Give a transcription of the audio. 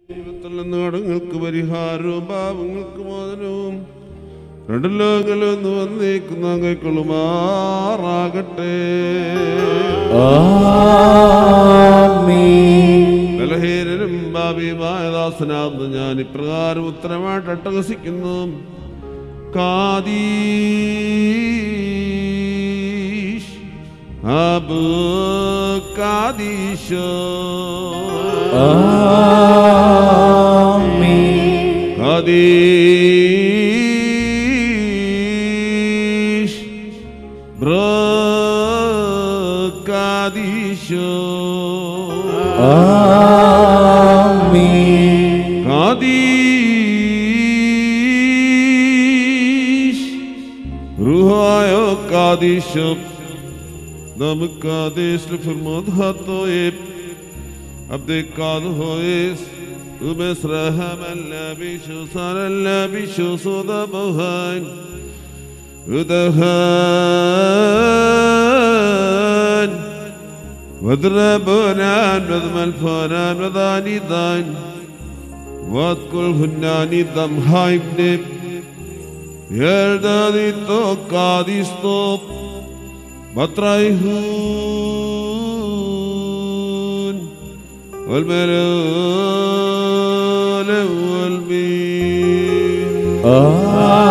ദൈവത്തിൽ നിന്ന് കടങ്ങൾക്ക് പരിഹാരവും പാപങ്ങൾക്ക് മോചനവും രണ്ട് ലോകങ്ങളിലൊന്ന് വന്നേക്കുന്ന കൈക്കൊള്ളുമാറാകട്ടെ. ബലഹീനനും ഭാവിയുമായ ദാസനാകുന്ന ഞാൻ ഇപ്രകാരം ഉത്തരമായിട്ട് അട്ടഹസിക്കുന്നു. കാദീശ് അബ് കാദീശോ കാദീശ് കാദീശോ കാദീശ് റുഹായോ കാദീശോ നമുക്ക് ആദേശ് ഫിർമോധാത്തോയെ അബ്ദേക്കാൽ ഹോയേസ് وبسرهم اللبيشو صار اللبيشو صدى بوهان ودهان وضربونان وضم الفونان وضاني ضان واتكل هناني ضم هايبنب يردادي تو قادي ستوب بطريهون والملول والبين